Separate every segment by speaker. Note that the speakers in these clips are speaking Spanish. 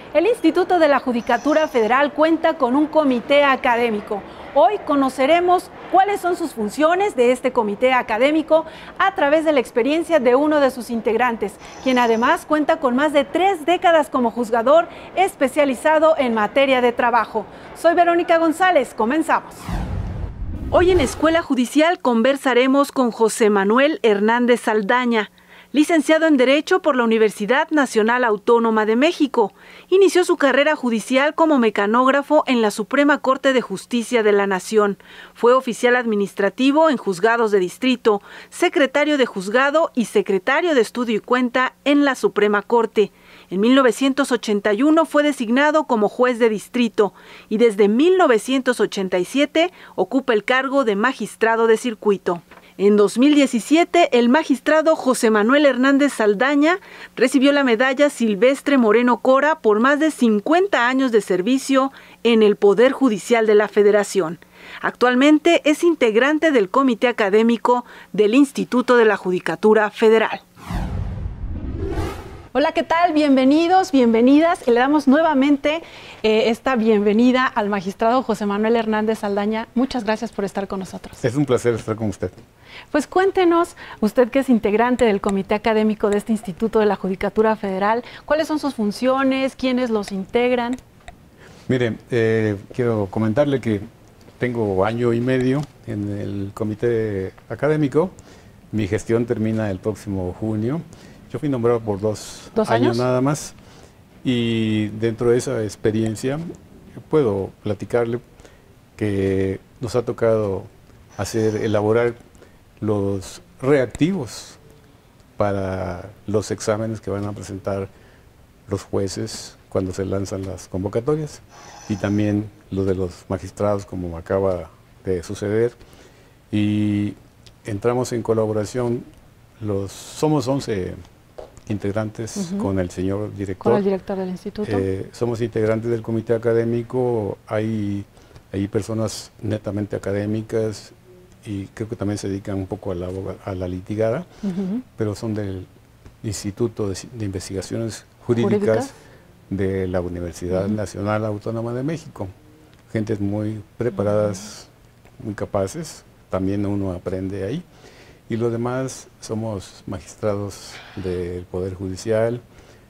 Speaker 1: El Instituto de la Judicatura Federal cuenta con un comité académico. Hoy conoceremos cuáles son sus funciones de este comité académico a través de la experiencia de uno de sus integrantes, quien además cuenta con más de 3 décadas como juzgador especializado en materia de trabajo. Soy Verónica González, comenzamos. Hoy en Escuela Judicial conversaremos con José Manuel Hernández Saldaña, licenciado en Derecho por la Universidad Nacional Autónoma de México. Inició su carrera judicial como mecanógrafo en la Suprema Corte de Justicia de la Nación. Fue oficial administrativo en juzgados de distrito, secretario de juzgado y secretario de estudio y cuenta en la Suprema Corte. En 1981 fue designado como juez de distrito y desde 1987 ocupa el cargo de magistrado de circuito. En 2017, el magistrado José Manuel Hernández Saldaña recibió la medalla Silvestre Moreno Cora por más de 50 años de servicio en el Poder Judicial de la Federación. Actualmente es integrante del Comité Académico del Instituto de la Judicatura Federal. Hola, ¿qué tal? Bienvenidos, bienvenidas. Y le damos nuevamente esta bienvenida al magistrado José Manuel Hernández Saldaña. Muchas gracias por estar con nosotros.
Speaker 2: Es un placer estar con usted.
Speaker 1: Pues cuéntenos, usted que es integrante del Comité Académico de este Instituto de la Judicatura Federal, ¿cuáles son sus funciones? ¿Quiénes los integran?
Speaker 2: Mire, quiero comentarle que tengo año y medio en el Comité Académico. Mi gestión termina el próximo junio. Yo fui nombrado por dos años nada más, y dentro de esa experiencia puedo platicarle que nos ha tocado elaborar los reactivos para los exámenes que van a presentar los jueces cuando se lanzan las convocatorias, y también los de los magistrados, como acaba de suceder. Y entramos en colaboración, somos 11 integrantes con el señor director.
Speaker 1: Con el director del instituto.
Speaker 2: Somos integrantes del comité académico. Hay personas netamente académicas y creo que también se dedican un poco a la litigada, pero son del Instituto de Investigaciones Jurídicas de la Universidad Nacional Autónoma de México. Gentes muy preparadas, muy capaces, también uno aprende ahí. Y los demás somos magistrados del Poder Judicial.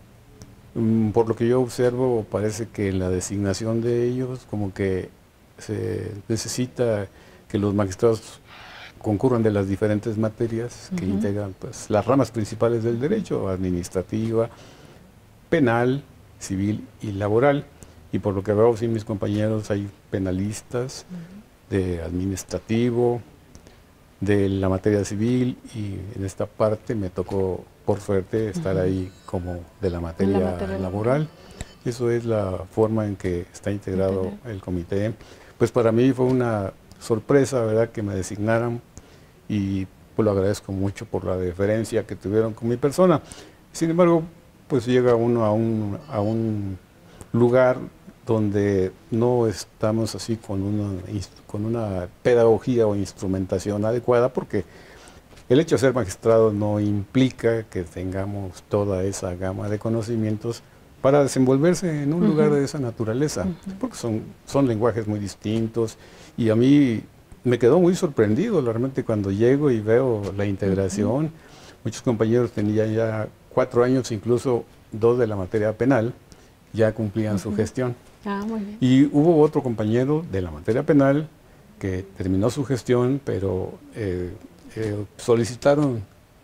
Speaker 2: Por lo que yo observo, parece que la designación de ellos, como que se necesita que los magistrados concurran de las diferentes materias que integran pues, las ramas principales del derecho: administrativa, penal, civil y laboral. Y por lo que veo, sí, mis compañeros, hay penalistas, de administrativo, de la materia civil, y en esta parte me tocó, por suerte, estar ahí como de la materia laboral. Eso es la forma en que está integrado el comité. Pues para mí fue una sorpresa, ¿verdad?, que me designaran, y pues lo agradezco mucho por la deferencia que tuvieron con mi persona. Sin embargo, pues llega uno a un lugar donde no estamos así con una pedagogía o instrumentación adecuada, porque el hecho de ser magistrado no implica que tengamos toda esa gama de conocimientos para desenvolverse en un lugar de esa naturaleza, porque son lenguajes muy distintos, y a mí me quedó muy sorprendido realmente cuando llego y veo la integración. Muchos compañeros tenían ya 4 años, incluso 2 de la materia penal, ya cumplían su gestión.
Speaker 1: Muy bien.
Speaker 2: Y hubo otro compañero de la materia penal que terminó su gestión, pero solicitaron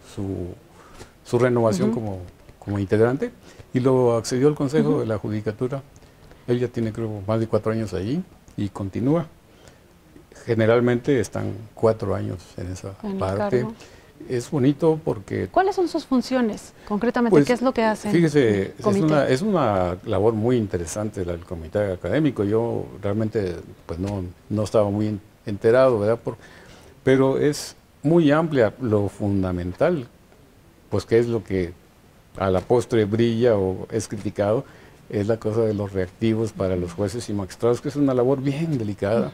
Speaker 2: su renovación como integrante, y lo accedió al Consejo de la Judicatura. Él ya tiene, creo, más de 4 años ahí y continúa. Generalmente están 4 años en esa parte. Es bonito porque...
Speaker 1: ¿Cuáles son sus funciones concretamente?
Speaker 2: Pues,
Speaker 1: ¿qué es lo que hacen?
Speaker 2: Fíjese, es una labor muy interesante el comité académico. Yo realmente pues no estaba muy enterado, ¿verdad? Pero es muy amplia. Lo fundamental, pues que es lo que a la postre brilla o es criticado, es la cosa de los reactivos para los jueces y magistrados, que es una labor bien delicada,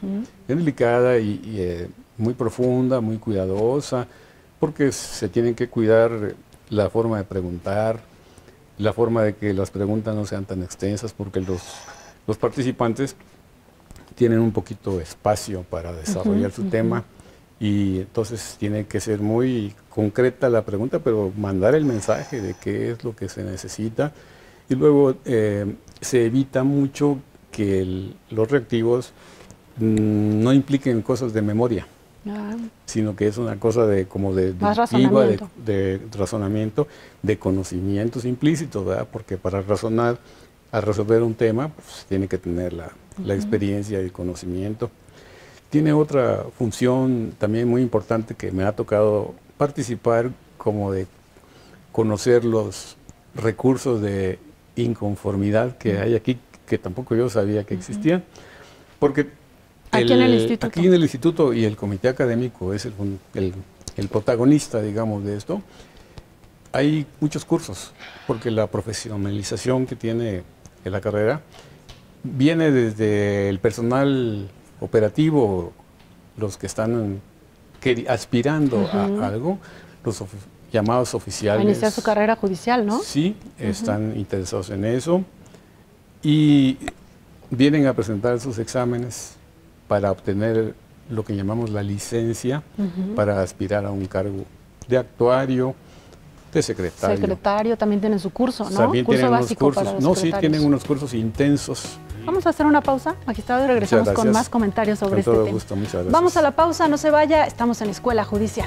Speaker 2: y muy profunda, muy cuidadosa, porque se tienen que cuidar la forma de preguntar, la forma de que las preguntas no sean tan extensas, porque los participantes tienen un poquito de espacio para desarrollar su tema, y entonces tiene que ser muy concreta la pregunta, pero mandar el mensaje de qué es lo que se necesita. Y luego se evita mucho que los reactivos no impliquen cosas de memoria, sino que es una cosa de como de razonamiento, de conocimientos implícitos, ¿verdad? Porque para razonar, al resolver un tema, pues, tiene que tener la experiencia y el conocimiento. Tiene otra función también muy importante que me ha tocado participar, como de conocer los recursos de inconformidad que hay aquí, que tampoco yo sabía que existían, porque
Speaker 1: aquí
Speaker 2: en el instituto y el comité académico es el protagonista, digamos, de esto. Hay muchos cursos, porque la profesionalización que tiene la carrera viene desde el personal operativo, los que están aspirando a algo, los llamados oficiales.
Speaker 1: A iniciar su carrera judicial, ¿no?
Speaker 2: Sí, están interesados en eso y vienen a presentar sus exámenes para obtener lo que llamamos la licencia para aspirar a un cargo de actuario, de secretario.
Speaker 1: Secretario, también tienen su curso, ¿no?
Speaker 2: También
Speaker 1: curso
Speaker 2: tienen
Speaker 1: básico
Speaker 2: unos cursos.
Speaker 1: para los
Speaker 2: No,
Speaker 1: secretarios.
Speaker 2: sí, tienen unos cursos intensos.
Speaker 1: Vamos a hacer una pausa, magistrado, y regresamos con más comentarios sobre este tema.
Speaker 2: Con todo gusto, muchas gracias.
Speaker 1: Vamos a la pausa, no se vaya, estamos en la Escuela Judicial.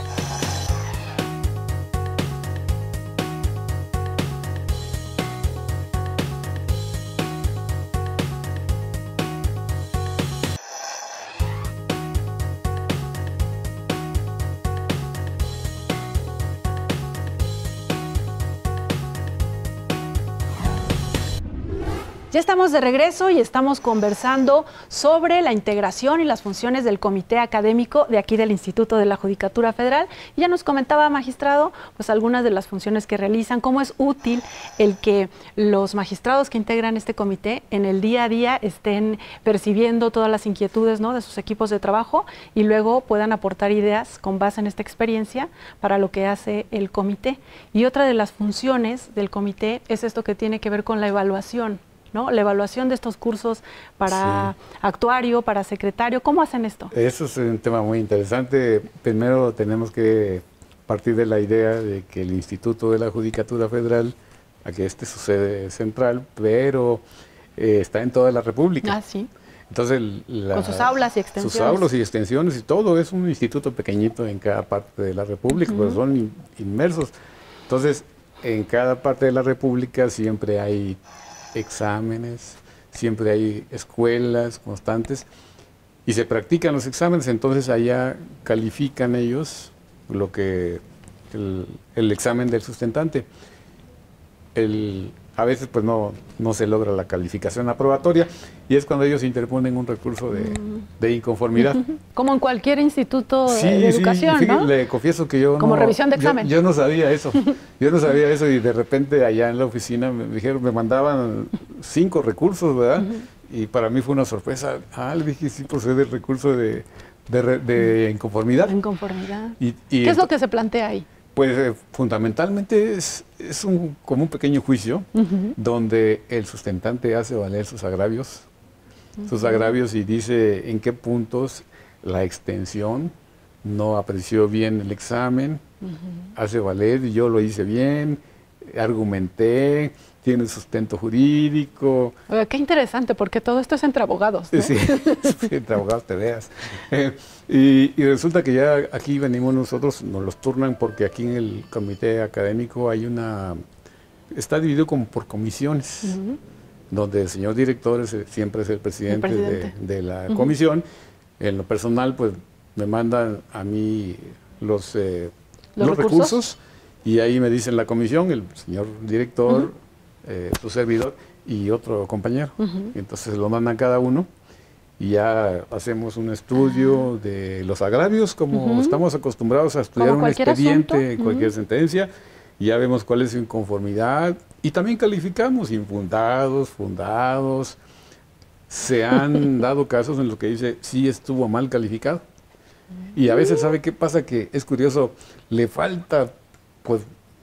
Speaker 1: Ya estamos de regreso y estamos conversando sobre la integración y las funciones del comité académico de aquí del Instituto de la Judicatura Federal. Y ya nos comentaba, magistrado, pues algunas de las funciones que realizan, cómo es útil el que los magistrados que integran este comité en el día a día estén percibiendo todas las inquietudes, ¿no?, de sus equipos de trabajo y luego puedan aportar ideas con base en esta experiencia para lo que hace el comité. Y otra de las funciones del comité es esto que tiene que ver con la evaluación, ¿no? La evaluación de estos cursos para actuario, para secretario. ¿Cómo hacen esto?
Speaker 2: Eso es un tema muy interesante. Primero tenemos que partir de la idea de que el Instituto de la Judicatura Federal, aquí su sede central, pero está en toda la República.
Speaker 1: Ah, sí.
Speaker 2: Entonces,
Speaker 1: con sus aulas y extensiones.
Speaker 2: Sus aulas y extensiones y todo. Es un instituto pequeñito en cada parte de la República, pero son inmersos. Entonces, en cada parte de la República siempre hay exámenes, siempre hay escuelas constantes y se practican los exámenes, entonces allá califican ellos lo que el examen del sustentante. A veces pues no se logra la calificación aprobatoria y es cuando ellos interponen un recurso de inconformidad.
Speaker 1: Como en cualquier instituto de educación,
Speaker 2: sí,
Speaker 1: ¿no?
Speaker 2: Le confieso que yo
Speaker 1: como revisión de examen.
Speaker 2: Yo no sabía eso. Yo no sabía eso y de repente allá en la oficina me mandaban 5 recursos, ¿verdad? Y para mí fue una sorpresa. Le dije, sí procede el recurso de inconformidad.
Speaker 1: Inconformidad.
Speaker 2: Y
Speaker 1: ¿Qué es lo que se plantea ahí?
Speaker 2: Pues fundamentalmente es como un pequeño juicio donde el sustentante hace valer sus agravios y dice en qué puntos la extensión no apreció bien el examen, hace valer, yo lo hice bien, argumenté, tiene sustento jurídico.
Speaker 1: Oye, qué interesante, porque todo esto es entre abogados, ¿no?
Speaker 2: Sí, entre abogados te veas. Y resulta que ya aquí venimos nosotros, nos los turnan porque aquí en el comité académico está dividido como por comisiones, donde el señor director siempre es el presidente. De la comisión. En lo personal, pues me mandan a mí los recursos y ahí me dicen la comisión, el señor director, su servidor y otro compañero. Entonces lo mandan cada uno y ya hacemos un estudio de los agravios, como estamos acostumbrados a estudiar un expediente, cualquier sentencia, y ya vemos cuál es su inconformidad y también calificamos infundados, fundados. Se han dado casos en los que dice sí estuvo mal calificado y a veces, ¿sabe qué pasa? Que es curioso, le falta pues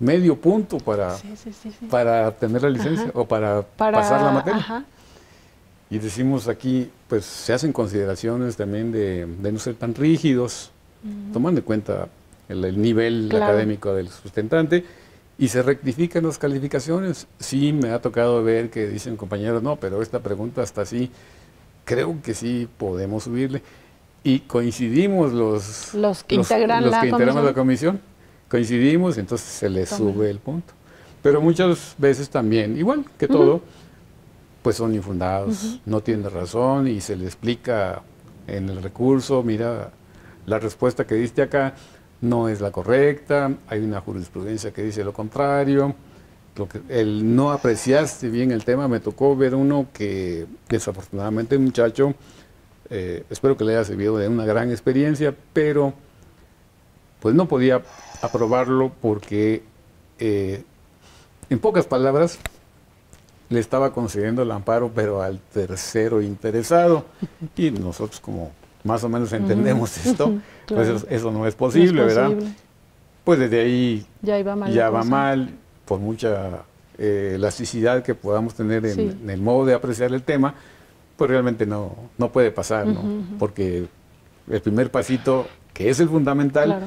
Speaker 2: medio punto para, para obtener la licencia o para pasar la materia. Y decimos aquí, pues se hacen consideraciones también de no ser tan rígidos, tomando en cuenta el nivel académico del sustentante, y se rectifican las calificaciones. Sí, me ha tocado ver que dicen compañeros, no, pero esta pregunta está así, creo que sí podemos subirle. Y coincidimos los que integramos la comisión, coincidimos, entonces se les sube el punto. Pero muchas veces también, igual que todo, pues son infundados, no tienen razón y se les explica en el recurso, mira, la respuesta que diste acá no es la correcta, hay una jurisprudencia que dice lo contrario, el no apreciaste bien el tema. Me tocó ver uno que desafortunadamente un muchacho, espero que le haya servido de una gran experiencia, pero pues no podía aprobarlo porque en pocas palabras le estaba concediendo el amparo, pero al tercero interesado, y nosotros como más o menos entendemos esto, pues eso no es posible, ¿verdad? Pues desde ahí ya va mal, por mucha elasticidad que podamos tener en el modo de apreciar el tema, pues realmente no puede pasar, ¿no? Porque el primer pasito, que es el fundamental,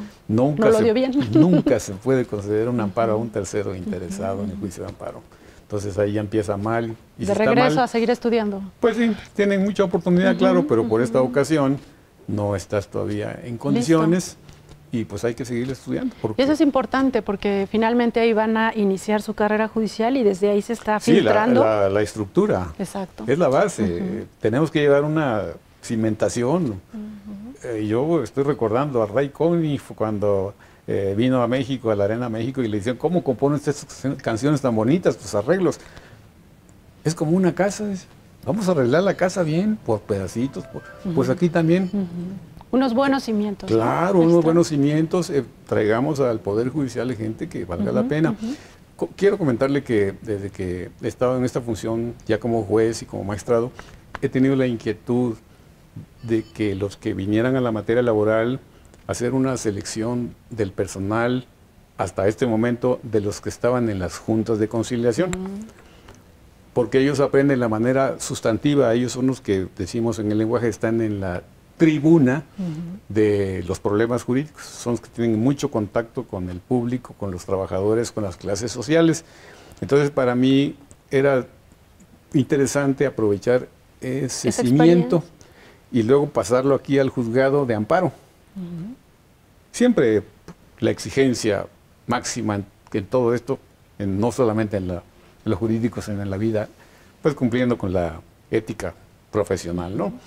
Speaker 2: nunca se puede conceder un amparo a un tercero interesado en el juicio de amparo. Entonces ahí ya empieza mal. Y
Speaker 1: de regreso a seguir estudiando.
Speaker 2: Pues sí, tienen mucha oportunidad, claro, pero por esta ocasión no estás todavía en condiciones y pues hay que seguir estudiando.
Speaker 1: Y eso es importante porque finalmente ahí van a iniciar su carrera judicial y desde ahí se está filtrando.
Speaker 2: Sí, la estructura.
Speaker 1: Exacto.
Speaker 2: Es la base. Tenemos que llevar una cimentación. Yo estoy recordando a Ray Conniff cuando vino a México, a la Arena México, y le decían, ¿cómo compones estas canciones tan bonitas, tus arreglos? Es como una casa, vamos a arreglar la casa bien, por pedacitos, pues aquí también.
Speaker 1: Unos buenos cimientos.
Speaker 2: Claro, unos buenos cimientos, traigamos al Poder Judicial de gente que valga la pena. Quiero comentarle que desde que he estado en esta función, ya como juez y como magistrado, he tenido la inquietud de que los que vinieran a la materia laboral, hacer una selección del personal hasta este momento de los que estaban en las juntas de conciliación, porque ellos aprenden la manera sustantiva, ellos son los que decimos en el lenguaje, están en la tribuna de los problemas jurídicos, son los que tienen mucho contacto con el público, con los trabajadores, con las clases sociales. Entonces para mí era interesante aprovechar ese cimiento y luego pasarlo aquí al juzgado de amparo. Siempre la exigencia máxima en todo esto, no solamente en lo jurídico, sino en la vida, pues cumpliendo con la ética profesional, ¿no?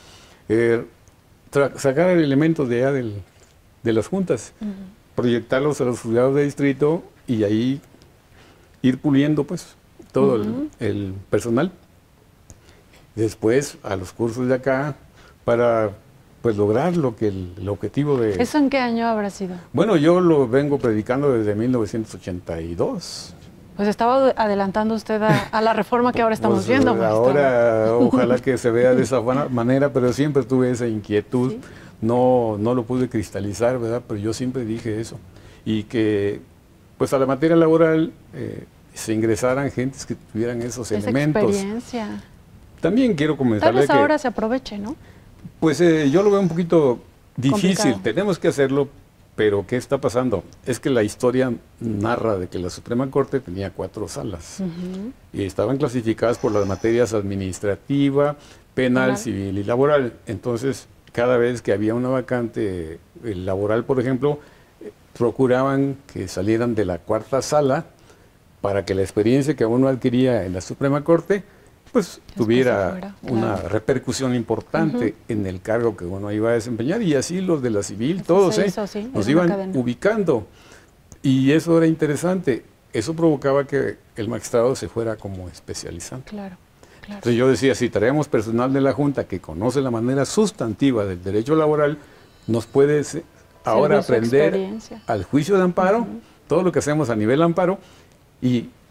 Speaker 2: Sacar elementos de allá de las juntas, proyectarlos a los juzgados de distrito y ahí ir puliendo pues todo el personal. Después a los cursos de acá para pues lograr el objetivo de...
Speaker 1: ¿Eso en qué año habrá sido?
Speaker 2: Bueno, yo lo vengo predicando desde 1982.
Speaker 1: Pues estaba adelantando usted a la reforma que ahora estamos viendo.
Speaker 2: Ahora ojalá que se vea de esa manera, pero siempre tuve esa inquietud. No lo pude cristalizar, ¿verdad? Pero yo siempre dije eso. Y que pues a la materia laboral se ingresaran gentes que tuvieran esos elementos.
Speaker 1: Experiencia.
Speaker 2: También quiero comentarle
Speaker 1: que ahora se aproveche, ¿no?
Speaker 2: Pues yo lo veo un poquito difícil.
Speaker 1: Complicado.
Speaker 2: Tenemos que hacerlo, pero ¿qué está pasando? Es que la historia narra de que la Suprema Corte tenía 4 salas y estaban clasificadas por las materias administrativa, penal, civil y laboral. Entonces, cada vez que había una vacante laboral, por ejemplo, procuraban que salieran de la 4ª sala para que la experiencia que uno adquiría en la Suprema Corte pues tuviera una repercusión importante en el cargo que uno iba a desempeñar, y así los de la civil, todos nos iban ubicando, y eso era interesante. Eso provocaba que el magistrado se fuera como especializando. Entonces yo decía, si traemos personal de la Junta que conoce la manera sustantiva del derecho laboral, nos puede ahora aprender al juicio de amparo, todo lo que hacemos a nivel amparo, y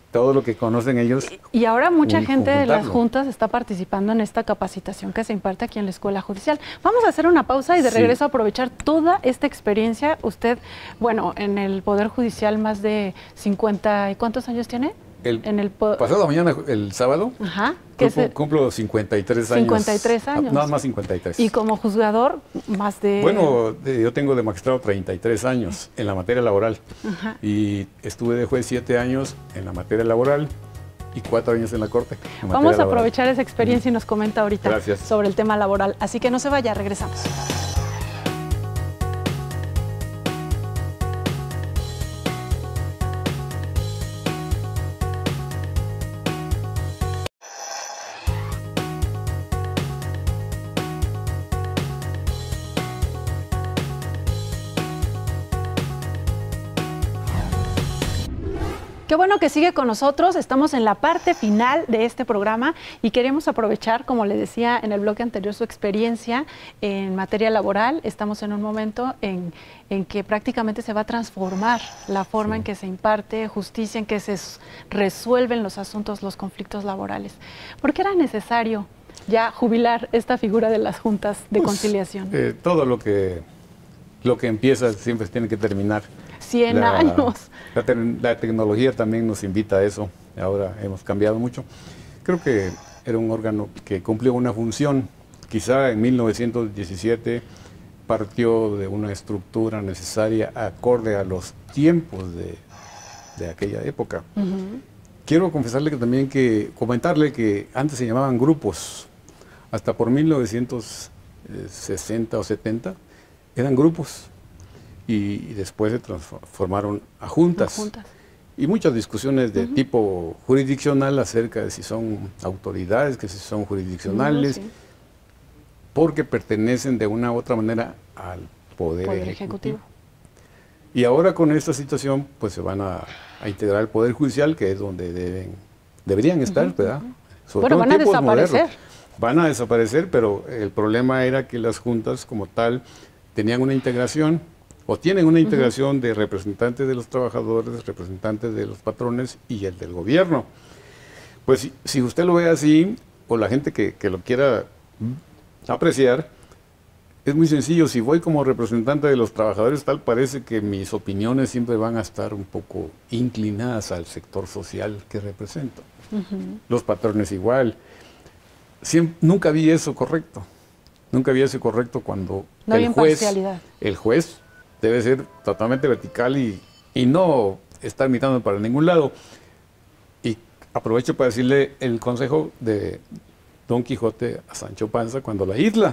Speaker 2: todo lo que conocen ellos.
Speaker 1: Y ahora mucha gente de las
Speaker 2: conjuntarlo.
Speaker 1: juntas está participando en esta capacitación que se imparte aquí en la Escuela Judicial. Vamos a hacer una pausa y de
Speaker 2: Sí.
Speaker 1: regreso a aprovechar toda esta experiencia. Usted, bueno, en el Poder Judicial más de 50, ¿y cuántos años tiene? En el
Speaker 2: Pasado mañana, el sábado,
Speaker 1: Ajá. ¿Qué
Speaker 2: cumplo 53 años.
Speaker 1: 53 años.
Speaker 2: Nada más 53.
Speaker 1: Y como juzgador, más de...
Speaker 2: Bueno, yo tengo de magistrado 33 años en la materia laboral.
Speaker 1: Ajá.
Speaker 2: Y estuve de juez 7 años en la materia laboral y 4 años en la corte. en materia
Speaker 1: Vamos a
Speaker 2: laboral.
Speaker 1: aprovechar esa experiencia y nos comenta ahorita
Speaker 2: Gracias.
Speaker 1: sobre el tema laboral. Así que no se vaya, regresamos. Qué bueno que sigue con nosotros. Estamos en la parte final de este programa y queremos aprovechar, como le decía en el bloque anterior, su experiencia en materia laboral. Estamos en un momento en que prácticamente se va a transformar la forma en que se imparte justicia, en que se resuelven los asuntos, los conflictos laborales. ¿Por qué era necesario ya jubilar esta figura de las juntas de conciliación?
Speaker 2: Todo lo que empieza siempre tiene que terminar.
Speaker 1: 100 años.
Speaker 2: La tecnología también nos invita a eso. Ahora hemos cambiado mucho. Creo que era un órgano que cumplió una función. Quizá en 1917 partió de una estructura necesaria acorde a los tiempos de aquella época. Quiero confesarle que también comentarle que antes se llamaban grupos. Hasta por 1960 o 70 eran grupos. Y después se transformaron a juntas. Y muchas discusiones de tipo jurisdiccional acerca de si son autoridades, que si son jurisdiccionales,
Speaker 1: Sí.
Speaker 2: porque pertenecen de una u otra manera al Poder Ejecutivo.
Speaker 1: Ejecutivo.
Speaker 2: Y ahora con esta situación, pues se van a integrar al Poder Judicial, que es donde deberían estar, ¿verdad? Sobre
Speaker 1: Bueno,
Speaker 2: todo en
Speaker 1: van a
Speaker 2: tiempos
Speaker 1: desaparecer.
Speaker 2: modernos. Van a desaparecer, pero el problema era que las juntas como tal tenían una integración, o tienen una integración de representantes de los trabajadores, representantes de los patrones y el del gobierno. Pues si usted lo ve así, o la gente que lo quiera apreciar, es muy sencillo. Si voy como representante de los trabajadores, tal parece que mis opiniones siempre van a estar un poco inclinadas al sector social que represento. Los patrones igual. Nunca vi eso correcto. Nunca vi eso correcto cuando
Speaker 1: No había imparcialidad.
Speaker 2: el juez debe ser totalmente vertical y no estar mirando para ningún lado. Y aprovecho para decirle el consejo de Don Quijote a Sancho Panza cuando la isla: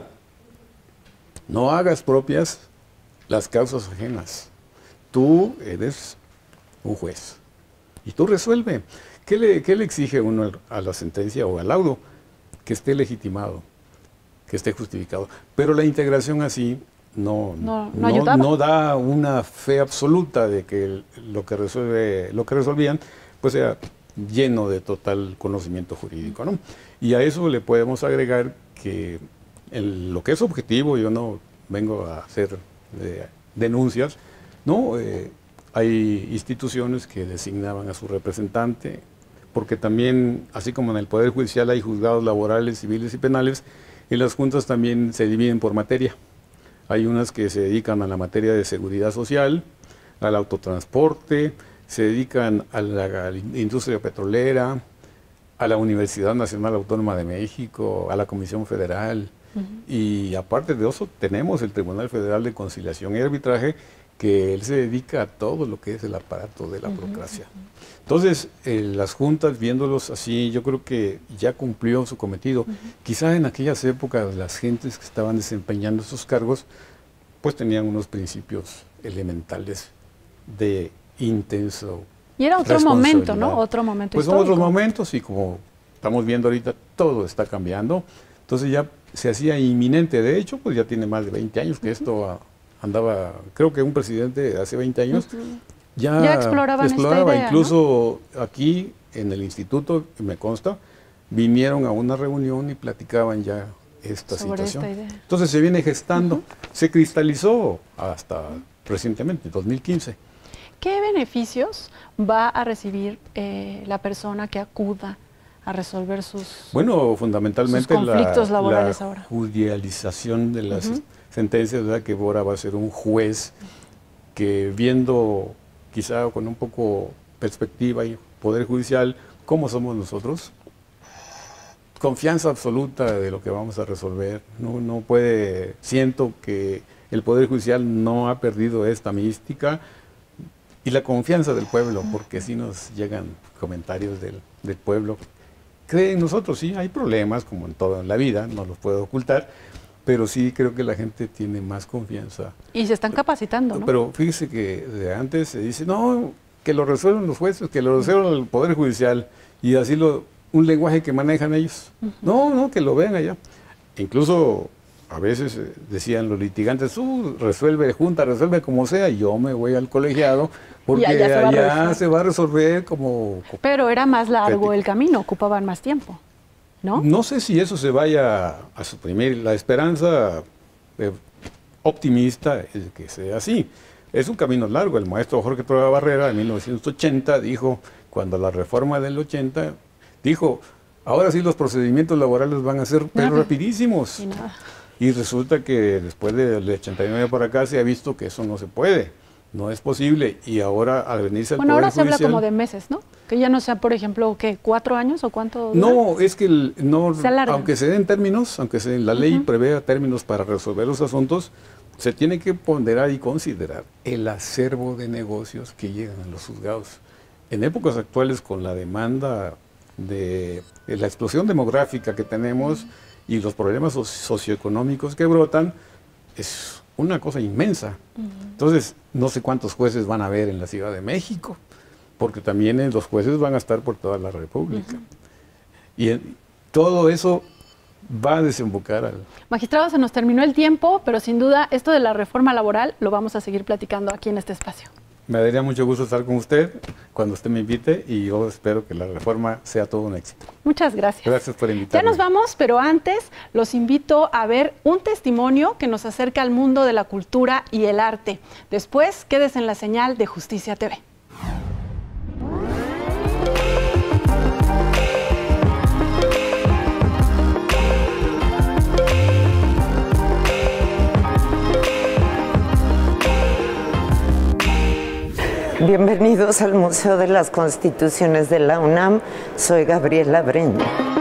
Speaker 2: no hagas propias las causas ajenas. Tú eres un juez y tú resuelve. ¿Qué le exige uno a la sentencia o al laudo? Que esté legitimado, que esté justificado. Pero la integración así no da una fe absoluta de que lo que resolvían pues sea lleno de total conocimiento jurídico, ¿no? Y a eso le podemos agregar que lo que es objetivo, yo no vengo a hacer denuncias, ¿no? Hay instituciones que designaban a su representante, porque también, así como en el Poder Judicial hay juzgados laborales, civiles y penales, en las juntas también se dividen por materia. Hay unas que se dedican a la materia de seguridad social, al autotransporte, se dedican a la industria petrolera, a la Universidad Nacional Autónoma de México, a la Comisión Federal. Y aparte de eso, tenemos el Tribunal Federal de Conciliación y Arbitraje, que él se dedica a todo lo que es el aparato de la burocracia. Entonces, las juntas, viéndolos así, yo creo que ya cumplió su cometido. Quizá en aquellas épocas las gentes que estaban desempeñando esos cargos, pues tenían unos principios elementales de intenso
Speaker 1: Y era otro momento, ¿no? Otro momento
Speaker 2: pues son
Speaker 1: histórico.
Speaker 2: otros momentos y como estamos viendo ahorita, todo está cambiando. Entonces ya se hacía inminente. De hecho, pues ya tiene más de 20 años que esto andaba, creo que un presidente hace 20 años ya
Speaker 1: exploraban esta idea,
Speaker 2: incluso aquí en el instituto, me consta, vinieron a una reunión y platicaban ya esta
Speaker 1: sobre
Speaker 2: situación.
Speaker 1: esta idea.
Speaker 2: Entonces se viene gestando, se cristalizó hasta recientemente, 2015.
Speaker 1: ¿Qué beneficios va a recibir la persona que acuda a resolver sus
Speaker 2: fundamentalmente
Speaker 1: sus conflictos laborales
Speaker 2: la
Speaker 1: ahora?
Speaker 2: Judicialización de las sentencias, ¿verdad? Que ahora va a ser un juez que, viendo quizá con un poco perspectiva y poder judicial, ¿cómo somos nosotros? Confianza absoluta de lo que vamos a resolver. No puede, siento que el Poder Judicial no ha perdido esta mística y la confianza del pueblo, porque sí nos llegan comentarios del pueblo. Creen nosotros, sí, hay problemas como en todo en la vida, no los puedo ocultar, pero sí creo que la gente tiene más confianza.
Speaker 1: Y se están capacitando, ¿no?
Speaker 2: Pero fíjese que de antes se dice, no, que lo resuelvan los jueces, que lo resuelvan el Poder Judicial, y así un lenguaje que manejan ellos. No, que lo vean allá. Incluso a veces decían los litigantes, resuelve junta, resuelve como sea, yo me voy al colegiado, porque allá se va a resolver como...
Speaker 1: Pero era más largo el camino, ocupaban más tiempo, ¿no?
Speaker 2: No sé si eso se vaya a suprimir. La esperanza optimista es que sea así. Es un camino largo. El maestro Jorge Trueba Barrera en 1980 dijo, cuando la reforma del 80, dijo, ahora sí los procedimientos laborales van a ser rapidísimos. Y resulta que después del 89 para acá se ha visto que eso no se puede, no es posible. Y ahora al venirse al Poder
Speaker 1: ahora
Speaker 2: Judicial,
Speaker 1: se habla como de meses, ¿no? Que ya no sea, por ejemplo, ¿qué? ¿4 años o cuánto dura?
Speaker 2: No, es que aunque se den términos, la ley prevea términos para resolver los asuntos, se tiene que ponderar y considerar el acervo de negocios que llegan a los juzgados. En épocas actuales, con la demanda de la explosión demográfica que tenemos y los problemas socioeconómicos que brotan, es una cosa inmensa. Entonces, no sé cuántos jueces van a haber en la Ciudad de México, porque también los jueces van a estar por toda la República. Y todo eso va a desembocar al...
Speaker 1: Magistrado, se nos terminó el tiempo, pero sin duda esto de la reforma laboral lo vamos a seguir platicando aquí en este espacio.
Speaker 2: Me daría mucho gusto estar con usted cuando usted me invite y yo espero que la reforma sea todo un éxito.
Speaker 1: Muchas gracias.
Speaker 2: Gracias por invitarme.
Speaker 1: Ya nos vamos, pero antes los invito a ver un testimonio que nos acerca al mundo de la cultura y el arte. Después, quédese en la señal de Justicia TV.
Speaker 3: Bienvenidos al Museo de las Constituciones de la UNAM. Soy Gabriela Breña.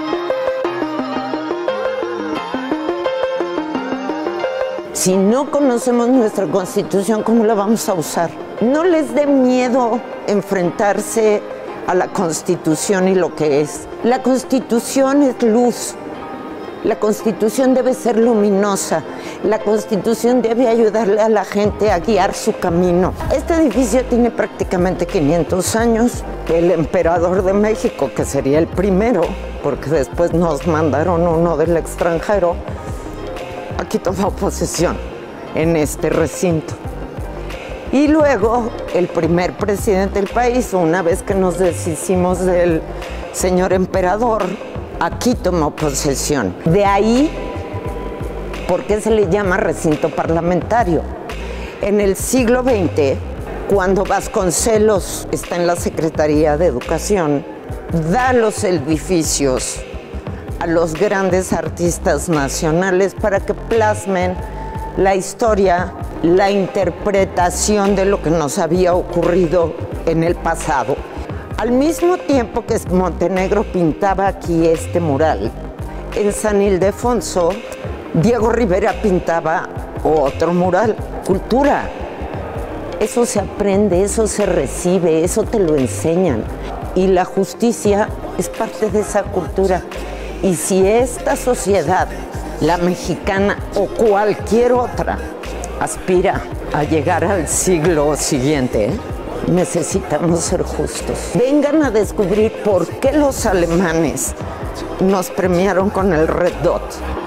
Speaker 3: Si no conocemos nuestra Constitución, ¿cómo la vamos a usar? No les dé miedo enfrentarse a la Constitución y lo que es. La Constitución es luz. La Constitución debe ser luminosa. La Constitución debe ayudarle a la gente a guiar su camino. Este edificio tiene prácticamente 500 años. El emperador de México, que sería el primero, porque después nos mandaron uno del extranjero, aquí tomó posesión en este recinto. Y luego el primer presidente del país, una vez que nos deshicimos del señor emperador, aquí tomó posesión. De ahí, ¿por qué se le llama recinto parlamentario? En el siglo XX, cuando Vasconcelos está en la Secretaría de Educación, da los edificios a los grandes artistas nacionales para que plasmen la historia, la interpretación de lo que nos había ocurrido en el pasado. Al mismo tiempo que Montenegro pintaba aquí este mural, en San Ildefonso, Diego Rivera pintaba otro mural. Cultura. Eso se aprende, eso se recibe, eso te lo enseñan. Y la justicia es parte de esa cultura. Y si esta sociedad, la mexicana o cualquier otra, aspira a llegar al siglo siguiente, necesitamos ser justos. Vengan a descubrir por qué los alemanes nos premiaron con el Red Dot.